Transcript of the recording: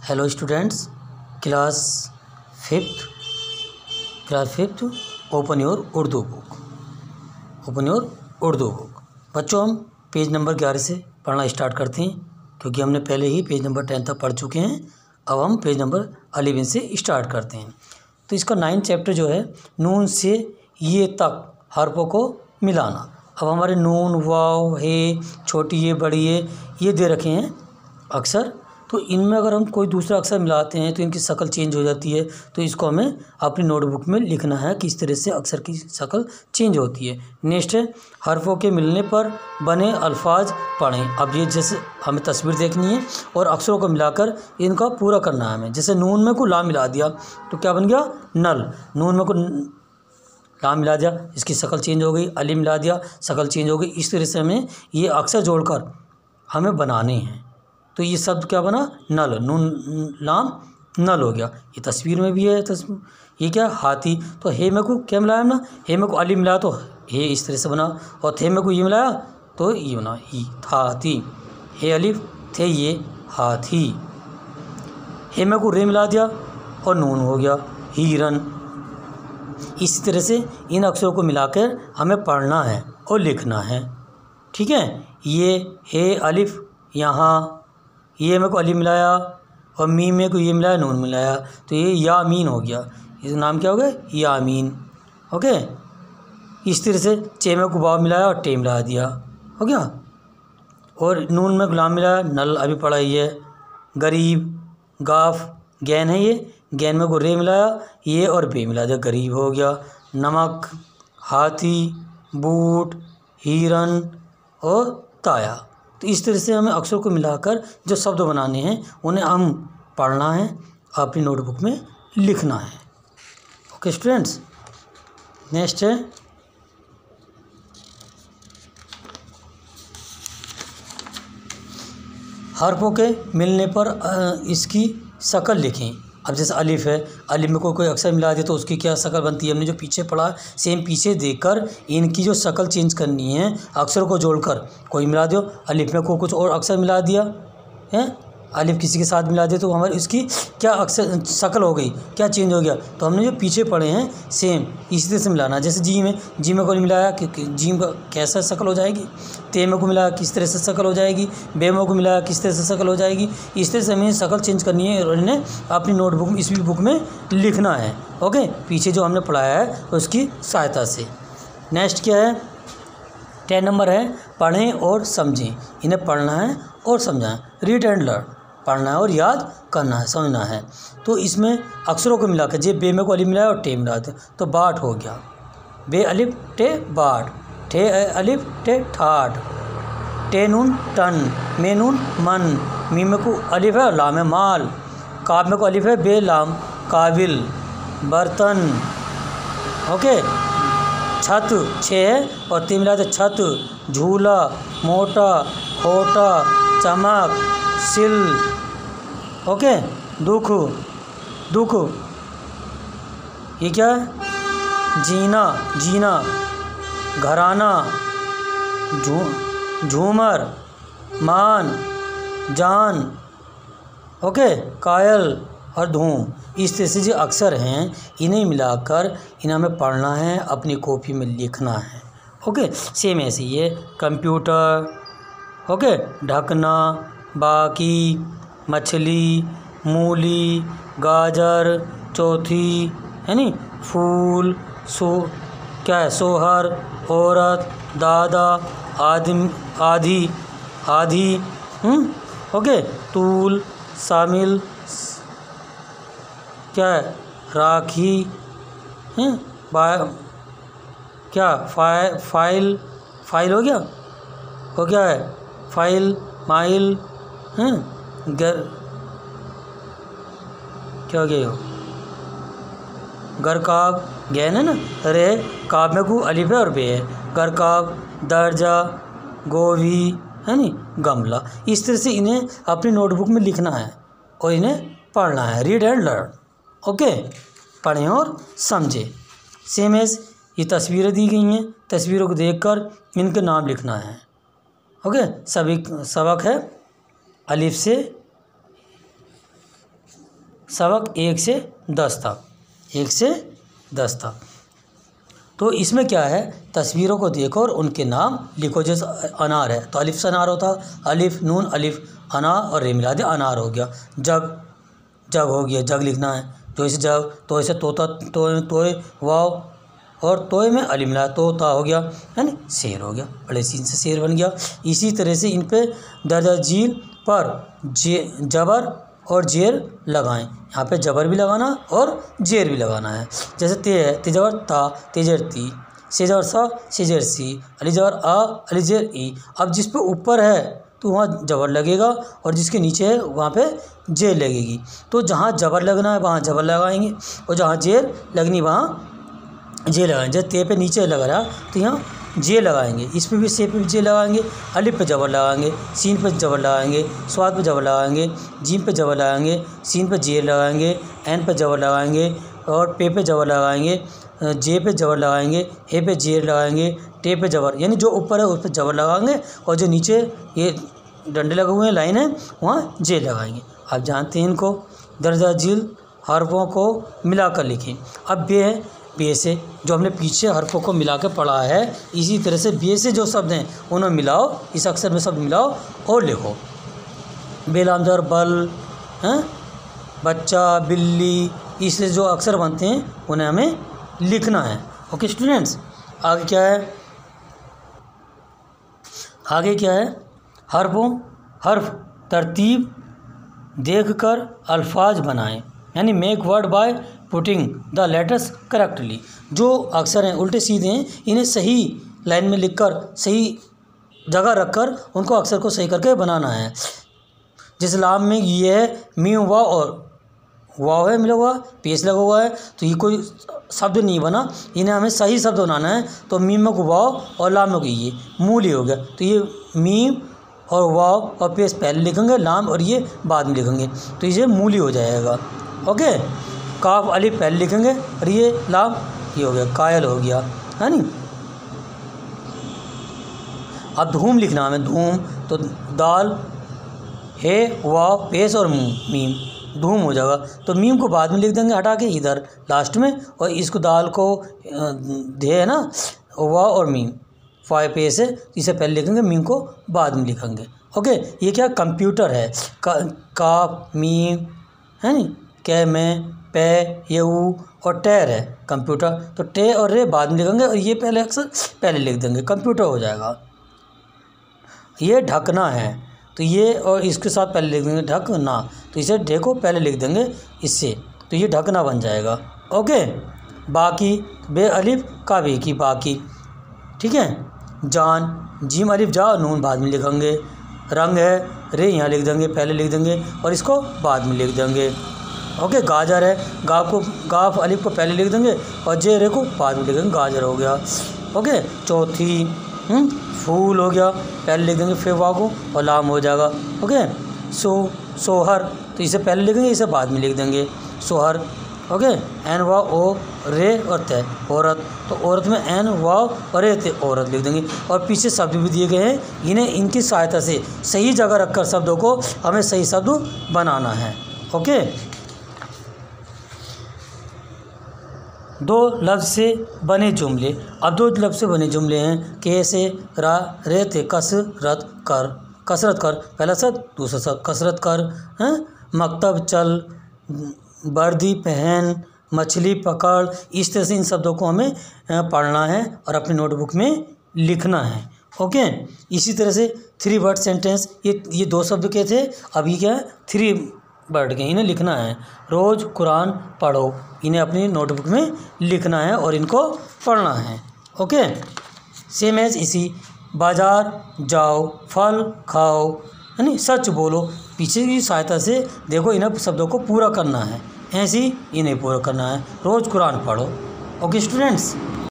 Hello students, class fifth open your Urdu book. बच्चों, हम page number 11 से पढ़ना स्टार्ट करते हैं, क्योंकि हमने पहले ही पेज नंबर 10 तक पढ़ चुके हैं। अब हम पेज नंबर 11 से स्टार्ट करते हैं। तो इसका 9 चैप्टर जो है, नून से ये तक हरफों को मिलाना। अब हमारे नून, वाव, हे, छोटी ये, बड़ी ये दे रखे हैं अक्षर। तो इनमें अगर हम कोई दूसरा अक्षर मिलाते हैं तो इनकी शक्ल चेंज हो जाती है। तो इसको हमें अपनी नोटबुक में लिखना है, किस तरह से अक्षर की शक्ल चेंज होती है। नेक्स्ट है, हरफों के मिलने पर बने अल्फाज पढ़ें। अब ये जैसे हमें तस्वीर देखनी है और अक्षरों को मिलाकर इनका पूरा करना है हमें। जैसे नून में को ला मिला दिया तो क्या बन गया? नल। नून में को ला मिला दिया, इसकी शक्ल चेंज हो गई। अली मिला दिया, शक्ल चेंज हो गई। इस तरह से हमें ये अक्षर जोड़कर हमें बनाने हैं। तो ये शब्द क्या बना? नल। नून लाम नल हो गया। ये तस्वीर में भी है। ये क्या? हाथी। तो हे में को क्या मिलाया ना? हे में को अली मिलाया तो हे इस तरह से बना, और थे में को ये मिलाया तो ये बना ही हाथी। हे अलिफ थे ये हाथी। हे में को रे मिला दिया और नून हो गया हिरन। इस तरह से इन अक्षरों को मिलाकर हमें पढ़ना है और लिखना है। ठीक है। ये हे अलिफ यहाँ, ये में को अली मिलाया और मीम में को ये मिलाया, नून मिलाया, तो ये यामीन हो गया। इसका नाम क्या हो गया? यामीन। ओके। इस तरह से चे में को वाव मिलाया और टे मिला दिया, हो गया। और नून में गुलाम मिलाया, नल अभी पढ़ा ही है। गरीब, गाफ, गैन है ये, गैन में को रे मिलाया, ये और बे मिला दिया, गरीब हो गया। नमक, हाथी, बूट, हिरन और ताया। तो इस तरह से हमें अक्षरों को मिलाकर जो शब्द बनाने हैं उन्हें हम पढ़ना है, अपनी नोटबुक में लिखना है। Okay students. नेक्स्ट है, हरफों के मिलने पर इसकी शक्ल लिखें। अब जैसे अलिफ है, अलिफ में कोई अक्षर मिला दे तो उसकी क्या शक्ल बनती है? हमने जो पीछे पढ़ा, सेम पीछे देखकर इनकी जो शक्ल चेंज करनी है, अक्षरों को जोड़कर कोई मिला दो। अलिफ में को कुछ और अक्षर मिला दिया है, अलिफ किसी के साथ मिला दे तो हमारी इसकी क्या अक्षर शक्ल हो गई, क्या चेंज हो गया? तो हमने जो पीछे पढ़े हैं सेम इसी तरह से मिलाना। जैसे जी में को मिलाया कि जी में कैसा शक्ल हो जाएगी, ते में को मिलाया किस तरह से शक्ल हो जाएगी, बे में को मिलाया किस तरह से शक्ल हो जाएगी। इस तरह से हमें शक्ल चेंज करनी है और इन्हें अपनी नोटबुक में, इस बुक में लिखना है। ओके, पीछे जो हमने पढ़ाया है उसकी सहायता से। नेक्स्ट क्या है? 10 नंबर है, पढ़ें और समझें। इन्हें पढ़ना है और समझना है। रीड एंड लर्न, पढ़ना है और याद करना है, समझना है। तो इसमें अक्षरों को मिलाकर, जे बे में को अलिफ मिलाया और टे मिला दे तो बाट हो गया। बे अलिफ टे बाट, ठे अलिफ टे ठाठ, टे नून टन, मे नून मन, मी में को अलिफ है और लाम है माल, काब में को अलिफ है, बे लाम काबिल, बर्तन। ओके। छत 6 है और 3 मिला दे छत, झूला, मोटा, खोटा, चमक, सिल। ओके। दुख, ये क्या है? जीना, घराना, झूमर, मान, जान। ओके। कायल और धूम। इस तरह से जो अक्षर हैं इन्हें मिलाकर इन्हें हमें पढ़ना है, अपनी कॉपी में लिखना है। ओके। सेम ऐसे ही है। कंप्यूटर, ओके, ढकना, बाकी, मछली, मूली, गाजर, चौथी, है नी, फूल, क्या है? सोहर, औरत, दादा, आधी, ओके। तूल, शामिल, क्या है? राखी, हैं? क्या? फाइल हो गया। वो क्या है? फाइल, माइल, हैं? क्या हो गया? गरकाब, गैन है ना, रे, काब में को अलिफ है और बे है, गरकाब, दर्जा, गोभी, है नी, गमला। इस तरह से इन्हें अपनी नोटबुक में लिखना है और इन्हें पढ़ना है। Read and learn. ओके। पढ़ें और समझें। सेम एज ये तस्वीरें दी गई हैं, तस्वीरों को देखकर इनके नाम लिखना है। ओके। सबक है अलिफ से सबक 1 से 10 तक, 1 से 10 तक। तो इसमें क्या है, तस्वीरों को देखो और उनके नाम लिखो। जैसे अनार है तो अलिफ से अनार होता, अलिफ नून अलिफ अनार और रे मिला दे अनार हो गया। जग, जग हो गया, जग लिखना है। तो इसे जग, तो इसे तोता, तोय वाव, और तोय में अली मिला तोता हो गया, है ना, शेर हो गया, बड़े सीन से शेर बन गया। इसी तरह से इन पे दर्जा झील पर जबर और जेर लगाएं। यहाँ पे जबर भी लगाना और जेर भी लगाना है। जैसे ते है, ते जबर ता, ते जेर ती, से जबर सा, से जेर सी, अली जबर आ, अली जेर ई। अब जिस पे ऊपर है तो वहाँ जबर लगेगा और जिसके नीचे है वहाँ पे जेर लगेगी। तो जहाँ जबर लगना है वहाँ जबर लगाएंगे और जहाँ जेर लगनी वहाँ जे लगाएंगे। जैसे ते पे नीचे लग रहा तो यहाँ जे लगाएंगे, इस पे भी से पे भी जे लगाएंगे, अलिफ पे जबर लगाएंगे, सीन पे जबर लगाएंगे, स्वाद पे जबर लगाएंगे, जीम पे जबर लगाएंगे, सीन पे जे लगाएंगे, एन पे जबर लगाएंगे और पे जबर लगाएंगे, जे पे जबर लगाएंगे, ए पे जे लगाएंगे, टे पे जबर, यानी जो ऊपर है उस पर जबर लगाएंगे और जो नीचे ये डंडे लगे हुए हैं लाइन है वहाँ जे लगाएंगे। आप जानते हैं इनको। दर्जा झील हरफों को मिलाकर लिखें। अब बे है, बे से जो हमने पीछे हरफों को मिला के पढ़ा है, इसी तरह से बे से जो शब्द हैं उन्हें मिलाओ, इस अक्षर में शब्द मिलाओ और लिखो। बेलामजर बल हैं, बच्चा, बिल्ली, इससे जो अक्षर बनते हैं उन्हें हमें लिखना है। ओके स्टूडेंट्स, आगे क्या है, आगे क्या है, हर्फ तरतीब देखकर अल्फाज बनाएं, यानी make word by putting the letters correctly. जो अक्षर हैं उल्टे सीधे हैं, इन्हें सही लाइन में लिखकर सही जगह रखकर उनको अक्षर को सही करके बनाना है। जिस लाम में ये है मीम वाव और वाव है मिला हुआ, पेश लगा हुआ है, तो ये कोई शब्द नहीं बना, इन्हें हमें सही शब्द बनाना है। तो मीम में को वाव और लाम में को ये मूल ही हो गया। तो ये मीम और वाव और पेश पहले लिखेंगे, लाम और ये बाद में लिखेंगे, तो इसे मूल ही हो जाएगा। ओके, काफ अलिफ पहले लिखेंगे और ये लाम ये हो गया, कायल हो गया, है नी। अब धूम लिखना हमें, धूम, तो दाल है वाव पेश और मीम, धूम हो जाएगा। तो मीम को बाद में लिख देंगे हटा के इधर लास्ट में, और इसको दाल को धे है ना वाव और मीम फाय पेश है, इसे पहले लिखेंगे, मीम को बाद में लिखेंगे। ओके, ये क्या कंप्यूटर है, काफ मीम है नी, कै में पे ये ऊ और टैर है कंप्यूटर, तो टे और रे बाद में लिखेंगे और ये पहले अक्सर पहले लिख देंगे, कंप्यूटर हो जाएगा। ये ढकना है, तो ये और इसके साथ पहले लिख देंगे ढकना, तो इसे ढे को पहले लिख देंगे इससे, तो ये ढकना बन जाएगा। ओके, बाकी बे अलिफ का बे की बाकी, ठीक है। जान जीम अलिफ जा नून बाद में लिखेंगे। रंग है रे यहाँ लिख देंगे, पहले लिख देंगे और इसको बाद में लिख देंगे। ओके, गाजर है गाफ अलिफ को पहले लिख देंगे और जे रे को बाद में लिखेंगे, गाजर हो गया। ओके, चौथी फूल हो गया, पहले लिख देंगे फिर वाह को और लाम हो जाएगा। ओके, सोहर, तो इसे पहले लिखेंगे इसे बाद में लिख देंगे, सोहर। ओके, एन वाह ओ रे और तय औरत, तो औरत में एन वाह और रे तय औरत लिख देंगे। और पीछे शब्द भी दिए गए हैं, इन्हें इनकी सहायता से सही जगह रखकर शब्दों को हमें सही शब्द बनाना है। ओके, दो लफ्ज़ से बने जुमले। अब दो लफ्ज़ से बने जुमले हैं, कैसे रा रे थे कसरत कर, कसरत कर पहला शब्द, दूसरा शब्द कसरत कर हैं। मकतब चल, वर्दी पहन, मछली पकड़, इस तरह से इन शब्दों को हमें पढ़ना है और अपनी नोटबुक में लिखना है। ओके, इसी तरह से 3 वर्ड सेंटेंस, ये 2 शब्द के थे, अभी क्या है 3 वर्ड के, इन्हें लिखना है। रोज़ कुरान पढ़ो, इन्हें अपनी नोटबुक में लिखना है और इनको पढ़ना है। ओके, सेम एज इसी, बाज़ार जाओ, फल खाओ, यानी सच बोलो, पीछे की सहायता से देखो इन शब्दों को पूरा करना है, ऐसे ही इन्हें पूरा करना है। रोज़ कुरान पढ़ो। Okay students.